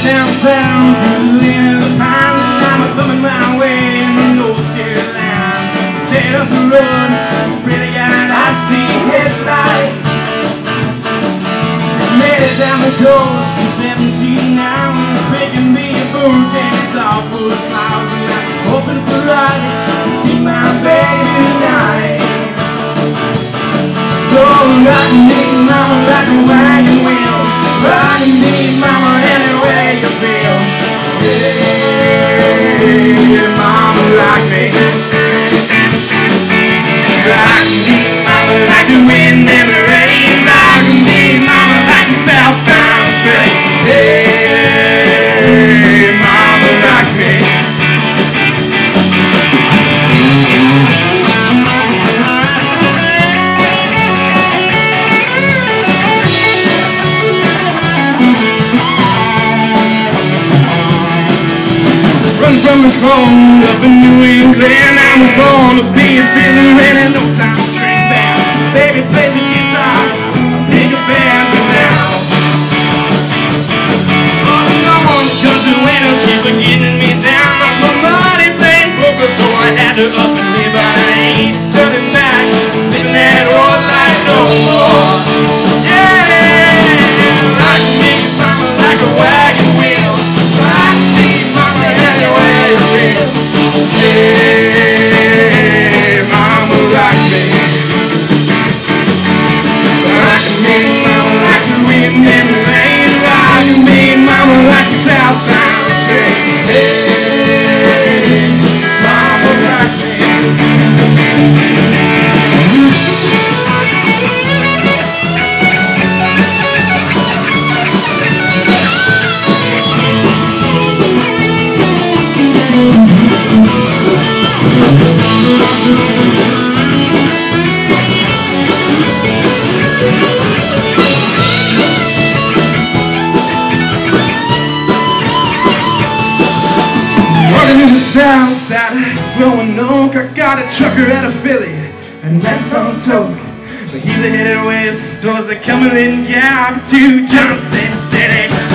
downtown through the end of the pines, and I'm thumbing my way in North Carolina. Stayed up the road, pretty guy, I see headlights. Made it down the coast in 17 hours, picking me a bouquet, dogwood flowers, and I'm hoping for right to see my baby tonight. So rock me, mama, like a wagon wheel. Rock me, mama, any way you feel. Yeah, mama, rock me. Rock me, mama, like the wind and the rain. Rock me, mama, like the southbound train. Hey, mama, rock me. Run from the cold up in New England. I was born to be a feeling ready, no time to string band. Baby plays the guitar, pick a bands around. All alone, country winners keep getting me down. Lost my money playing poker, so I had to up and leave, but I ain't turning back, living that old life no more. Yeah, like me, mama, like a wagon wheel. Like me, mama, anyway you feel. Hey, mama, rock me. Rock me, mama, like the wind and the rain. Rock me, mama, like the southbound train. Hey, mama, rock me. Walking in the south out of Blowing Oak, I got a trucker out of Philly, and that's on toke. But he's headed west towards the Cumberland Gap to Johnson City.